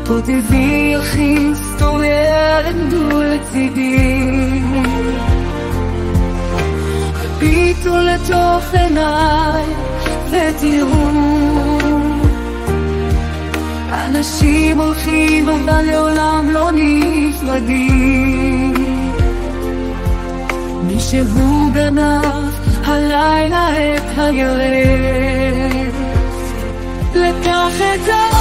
פה טבעי איך היסטוריה למדו לצידי. הביטו לתוך עיניי ותראו, אנשים הולכים אבל לעולם לא נפרדים. מישהו גנב הלילה את הירח, לקח את